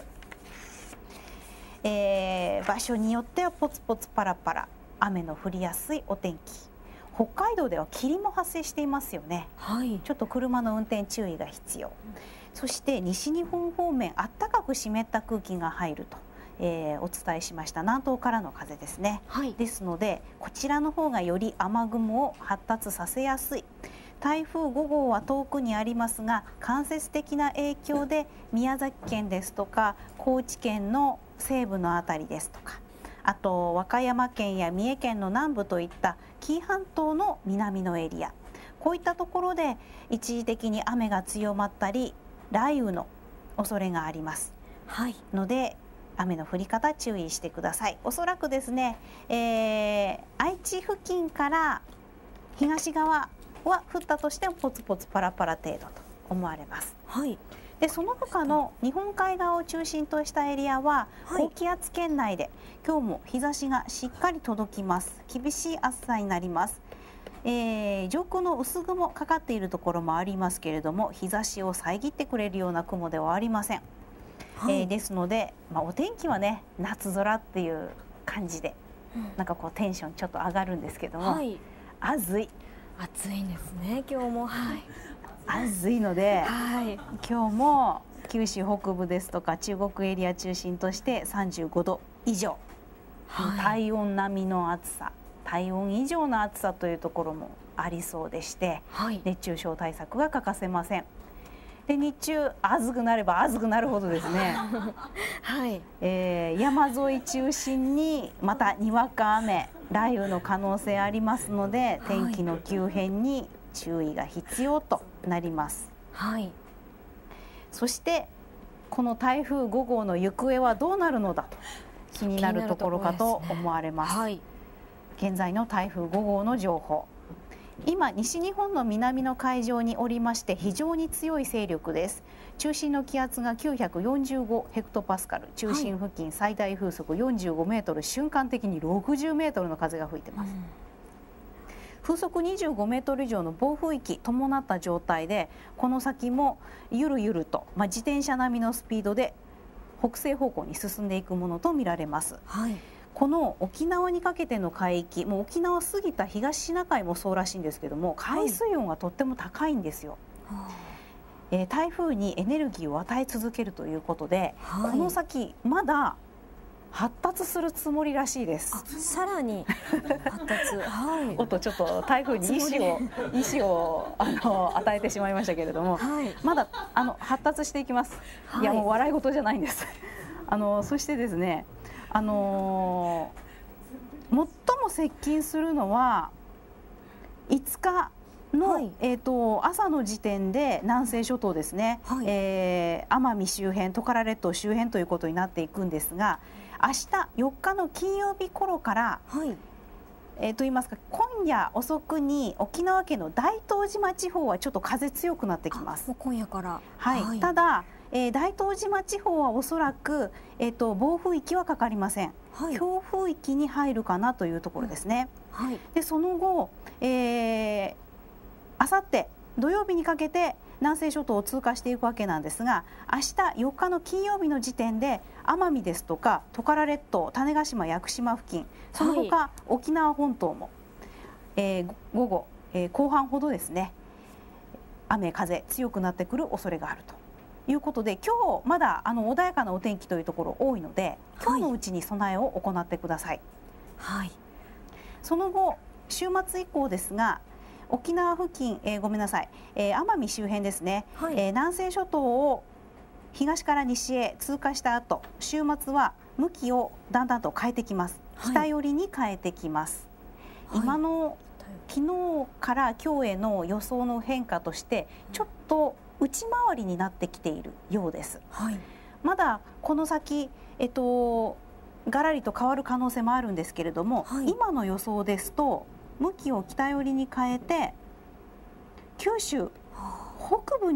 えー、場所によってはポツポツパラパラ雨の降りやすいお天気。北海道では霧も発生していますよね。はい、ちょっと車の運転注意が必要。うん、そして西日本方面、あったかく湿った空気が入ると、えー、お伝えしました南東からの風ですね。はい、ですのでこちらの方がより雨雲を発達させやすい。台風ごごうは遠くにありますが、間接的な影響で宮崎県ですとか高知県の西部のあたりですとか、あと和歌山県や三重県の南部といった紀伊半島の南のエリア、こういったところで一時的に雨が強まったり雷雨の恐れがあります。はい、ので雨の降り方注意してください。おそらくですね、えー、愛知付近から東側は降ったとしてもポツポツパラパラ程度と思われます。はい、でその他の日本海側を中心としたエリアは高気圧圏内で、今日も日差しがしっかり届きます。厳しい暑さになります。えー、上空の薄雲かかっているところもありますけれども、日差しを遮ってくれるような雲ではありません。はい、えー、ですので、まあ、お天気はね夏空っていう感じで、うん、なんかこうテンションちょっと上がるんですけども、はい、暑い暑いんですね今日も。はい、 暑いので、はい、今日も九州北部ですとか中国エリア中心としてさんじゅうごど以上、はい、体温並みの暑さ、体温以上の暑さというところもありそうでして、はい、熱中症対策が欠かせません。で日中暑くなれば暑くなるほどですね、はい、えー、山沿い中心にまたにわか雨、雷雨の可能性ありますので、天気の急変に注意が必要となります。はい、そしてこの台風ごごうの行方はどうなるのだと気になるところかと思われます。はい、現在の台風ごごうの情報、今西日本の南の海上におりまして非常に強い勢力です。中心の気圧がきゅうひゃくよんじゅうごヘクトパスカル、中心付近最大風速よんじゅうごメートル、瞬間的にろくじゅうメートルの風が吹いてます。うん、風速にじゅうごメートル以上の暴風域伴った状態で、この先もゆるゆると、まあ、自転車並みのスピードで北西方向に進んでいくものとみられます。はい、この沖縄にかけての海域、もう沖縄過ぎた東シナ海もそうらしいんですけども、海水温がとっても高いんですよ。はい、えー、台風にエネルギーを与え続けるということで、はい、この先まだ発達するつもりらしいです。 さらに発達。はい。 おっとちょっと台風に石を石をあの与えてしまいましたけれども、はい、まだあの発達していきます。はい、いやもう笑い事じゃないんです。あのそしてですね。あのー、最も接近するのはいつかの、はい、えーと朝の時点で南西諸島ですね、はい、えー、奄美周辺、トカラ列島周辺ということになっていくんですが、明日よっかの金曜日頃から、はい、えー、と言いますか今夜遅くに沖縄県の大東島地方はちょっと風強くなってきます。 もう今夜から、 はい、はい、ただえー、大東島地方はおそらく、えー、と暴風域はかかりません。はい、強風域に入るかなというところですね。はい、でその後、えー、あさって土曜日にかけて南西諸島を通過していくわけなんですが、明日よっかの金曜日の時点で奄美ですとかトカラ列島、種子島、屋久島付近、その他、はい、沖縄本島も、えー、午後、えー、後半ほどですね、雨風強くなってくる恐れがあるということで、今日まだあの穏やかなお天気というところ多いので、今日のうちに備えを行ってください。はい、その後週末以降ですが、沖縄付近、えー、ごめんなさい、えー、奄美周辺ですね、はい、えー、南西諸島を東から西へ通過した後、週末は向きをだんだんと変えてきます。北寄りに変えてきます。はい、今の昨日から今日への予想の変化としてちょっと内回りになってきているようです。はい、まだこの先、えっと、がらりと変わる可能性もあるんですけれども、はい、今の予想ですと向きを北寄りに変えて九州北部に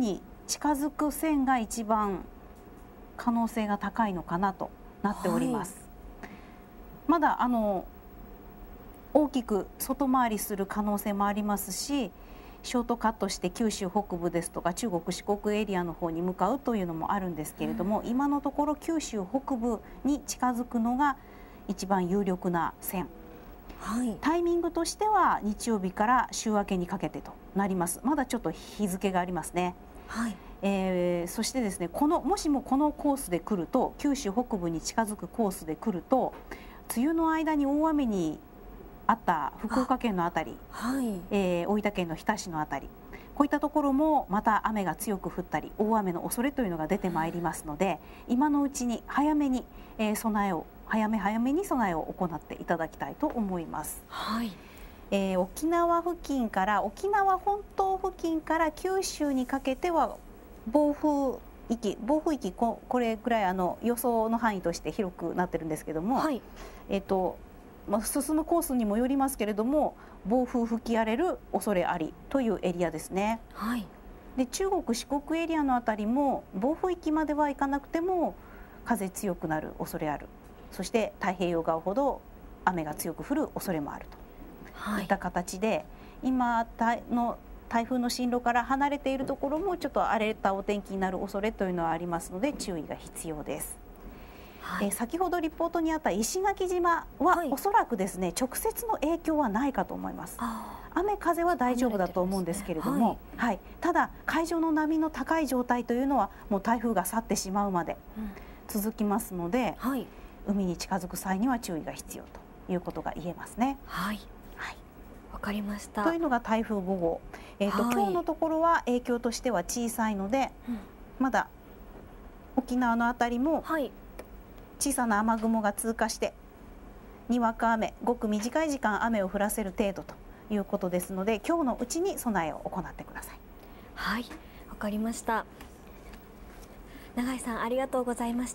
近づく線が一番可能性が高いのかなとなっております。はい、まだあの大きく外回りする可能性もありますし、ショートカットして九州北部ですとか中国四国エリアの方に向かうというのもあるんですけれども、うん、今のところ九州北部に近づくのが一番有力な線、はい、タイミングとしては日曜日から週明けにかけてとなります。まだちょっと日付がありますね。はい、えー、そしてですね、このもしもこのコースで来ると、九州北部に近づくコースで来ると、梅雨の間に大雨にあった福岡県のあたり、はい、えー、大分県の日田市のあたり、こういったところもまた雨が強く降ったり大雨の恐れというのが出てまいりますので、今のうちに早めに、えー、備えを早め早めに備えを行っていただきたいと思います。はい、えー、沖縄付近から沖縄本島付近から九州にかけては暴風域暴風域 こ, これぐらいあの予想の範囲として広くなってるんですけども、はい、えっ、ー、とまあ、進むコースにもよりますけれども、暴風吹き荒れる恐れありというエリアですね。はい、で中国四国エリアのあたりも暴風域まではいかなくても風強くなる恐れある、そして太平洋側ほど雨が強く降る恐れもあるといった形で、今の台風の進路から離れているところもちょっと荒れたお天気になる恐れというのはありますので注意が必要です。はい、え先ほどリポートにあった石垣島は、はい、おそらくですね直接の影響はないかと思います。雨風は大丈夫だと思うんですけれども、ね、はいはい、ただ海上の波の高い状態というのはもう台風が去ってしまうまで続きますので、うん、はい、海に近づく際には注意が必要ということが言えますね。はい、 はい、わかりました。 というのが台風ごごう、えーとはい、今日のところは影響としては小さいので、うん、まだ沖縄のあたりも、はい、小さな雨雲が通過してにわか雨、ごく短い時間雨を降らせる程度ということですので、今日のうちに備えを行ってください。 はい、わかりました。永井さんありがとうございました。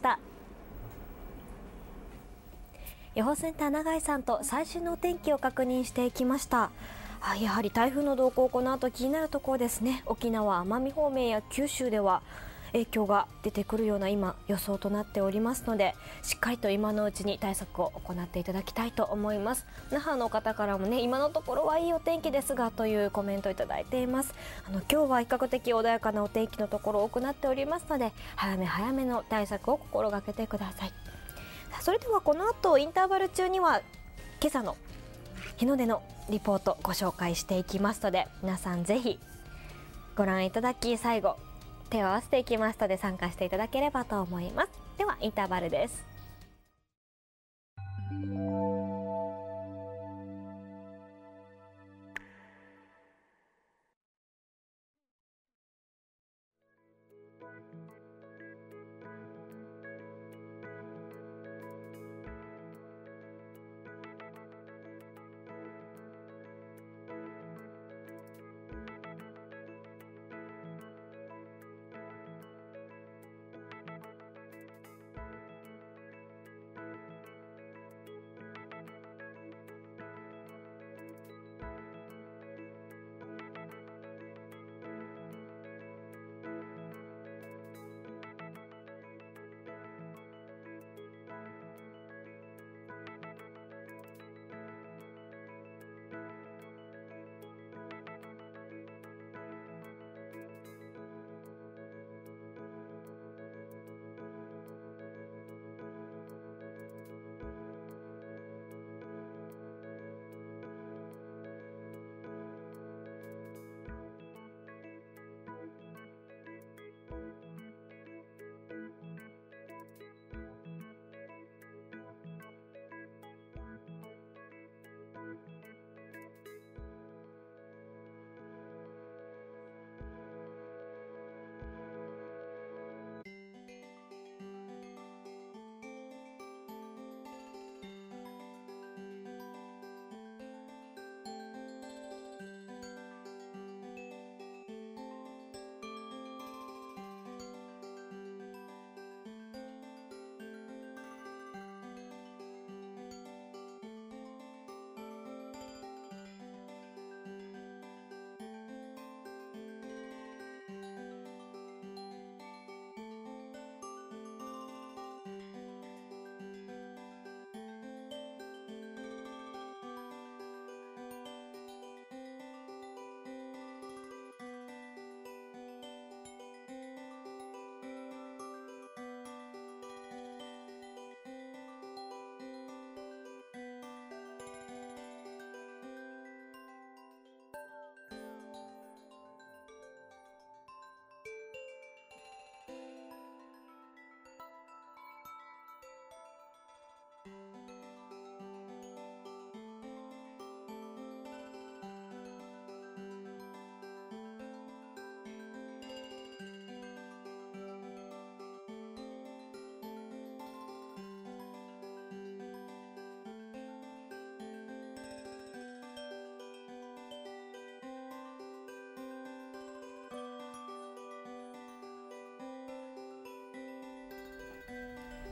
予報センター永井さんと最新のお天気を確認していきました。はい、やはり台風の動向、この後気になるところですね。沖縄、奄美方面や九州では影響が出てくるような今予想となっておりますので、しっかりと今のうちに対策を行っていただきたいと思います。那覇の方からもね、今のところはいいお天気ですがというコメントをいただいています。あの今日は比較的穏やかなお天気のところ多くなっておりますので、早め早めの対策を心がけてください。それではこの後インターバル中には今朝の日の出のリポートご紹介していきますので、皆さんぜひご覧いただき、最後手を合わせていきますので参加していただければと思います。ではインターバルです。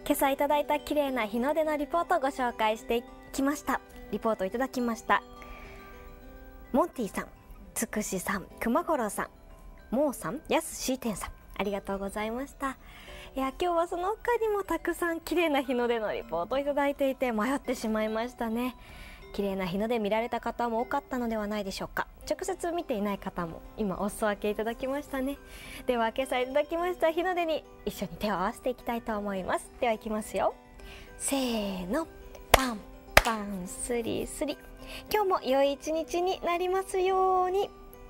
今朝いただいた綺麗な日の出のリポートをご紹介してきました。リポートいただきました。モンティさん、つくしさん、熊五郎さん、モーさん、やすしーてんさん、ありがとうございました。いや、今日はその他にもたくさん綺麗な日の出のリポートをいただいていて迷ってしまいましたね。綺麗な日の出見られた方も多かったのではないでしょうか。直接見ていない方も今お裾分けいただきましたね。では今朝いただきました日の出に一緒に手を合わせていきたいと思います。ではいきますよ。せーの、パンパンスリスリ。今日も良い一日になりますように。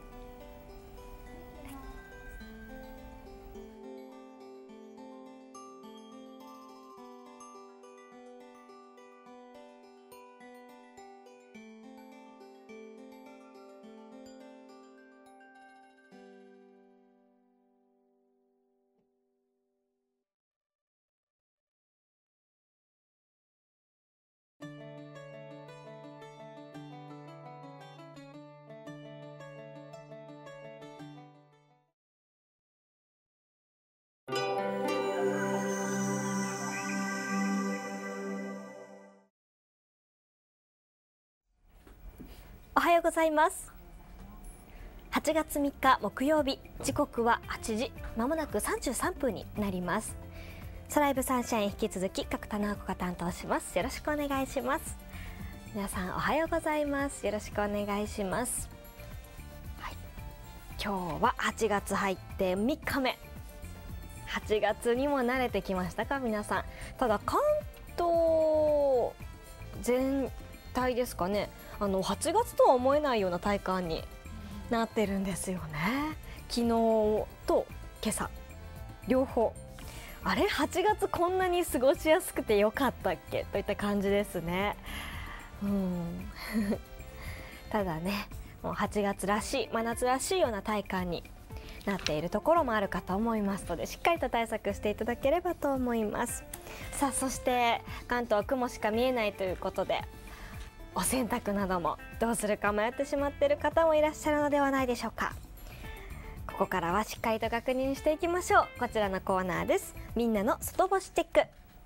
おはようございます。はちがつみっか木曜日、時刻ははちじ、まもなくさんじゅうさんぷんになります。ソライブサンシャイン、引き続き角田直子が担当します。よろしくお願いします。皆さんおはようございます。よろしくお願いします。はい、今日ははちがつ入ってみっかめ。はちがつにも慣れてきましたか皆さん。ただ関東全体ですかね、あのはちがつとは思えないような体感になってるんですよね。昨日と今朝両方、あれはちがつこんなに過ごしやすくてよかったっけといった感じですね。うんただね、もうはちがつらしい真夏らしいような体感になっているところもあるかと思いますので、しっかりと対策していただければと思います。さあ、そして関東は雲しか見えないということで、お洗濯などもどうするか迷ってしまっている方もいらっしゃるのではないでしょうか。ここからはしっかりと確認していきましょう。こちらのコーナーです。みんなの外干しチェック。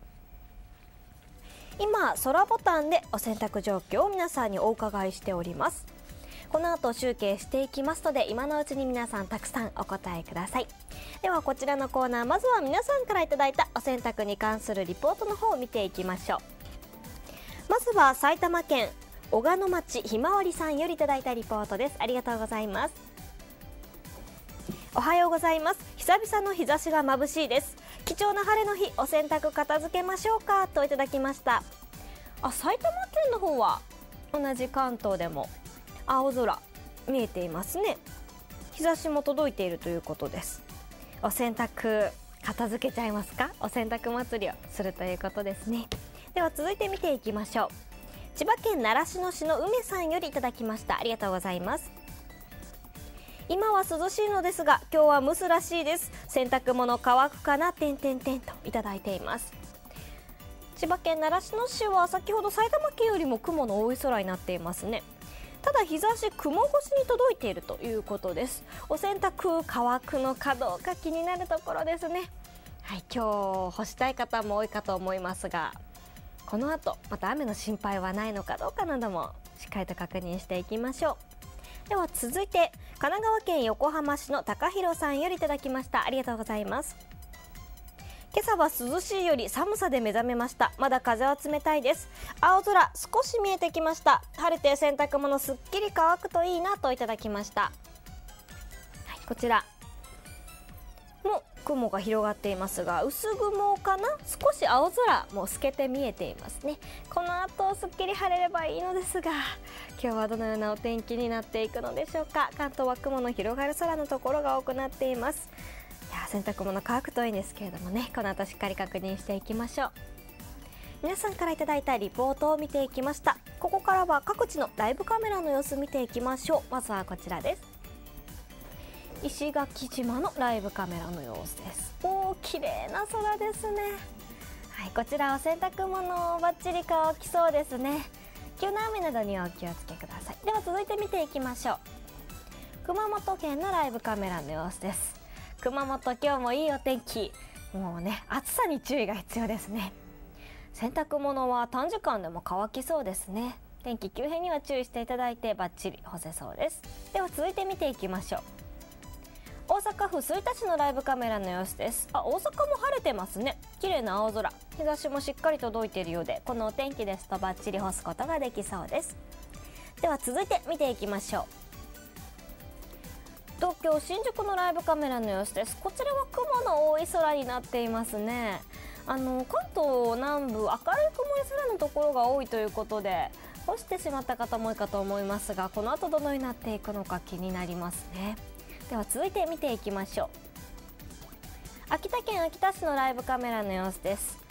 今空ボタンでお洗濯状況を皆さんにお伺いしております。この後集計していきますので、今のうちに皆さんたくさんお答えください。ではこちらのコーナー、まずは皆さんからいただいたお洗濯に関するリポートの方を見ていきましょう。まずは埼玉県小鹿野町ひまわりさんよりいただいたリポートです。ありがとうございます。おはようございます。久々の日差しが眩しいです。貴重な晴れの日、お洗濯片付けましょうかといただきました。あ、埼玉県の方は同じ関東でも青空見えていますね。日差しも届いているということです。お洗濯片付けちゃいますか。お洗濯祭りをするということですね。では続いて見ていきましょう。千葉県習志野市の梅さんよりいただきました。ありがとうございます。今は涼しいのですが、今日は蒸すらしいです。洗濯物乾くかな点々点といただいています。千葉県習志野市は先ほど埼玉県よりも雲の多い空になっていますね。ただ日差し雲越しに届いているということです。お洗濯乾くのかどうか気になるところですね。はい、今日干したい方も多いかと思いますが、この後また雨の心配はないのかどうかなどもしっかりと確認していきましょう。では続いて神奈川県横浜市の高弘さんよりいただきました。ありがとうございます。今朝は涼しいより寒さで目覚めました。まだ風は冷たいです。青空少し見えてきました。晴れて洗濯物すっきり乾くといいなといただきました。はい、こちらも雲が広がっていますが、薄雲かな、少し青空も透けて見えていますね。この後すっきり晴れればいいのですが、今日はどのようなお天気になっていくのでしょうか。関東は雲の広がる空のところが多くなっています。いや、洗濯物乾くといいんですけれどもね、この後しっかり確認していきましょう。皆さんからいただいたリポートを見ていきました。ここからは各地のライブカメラの様子見ていきましょう。まずはこちらです。石垣島のライブカメラの様子です。おー、綺麗な空ですね。はい、こちらお洗濯物バッチリ乾きそうですね。急な雨などにはお気をつけください。では続いて見ていきましょう。熊本県のライブカメラの様子です。熊本、今日もいいお天気。 もうね、暑さに注意が必要ですね。洗濯物は短時間でも乾きそうですね。天気急変には注意していただいてバッチリ干せそうです。では続いて見ていきましょう。大阪府吹田市のライブカメラの様子です。あ、大阪も晴れてますね。綺麗な青空、日差しもしっかり届いているようで、このお天気ですとバッチリ干すことができそうです。では続いて見ていきましょう。東京新宿のライブカメラの様子です。こちらは雲の多い空になっていますね。あの関東南部、明るい曇り空のところが多いということで干してしまった方も多いかと思いますが、この後どのようになっていくのか気になりますね。では続いて見ていきましょう。秋田県秋田市のライブカメラの様子です。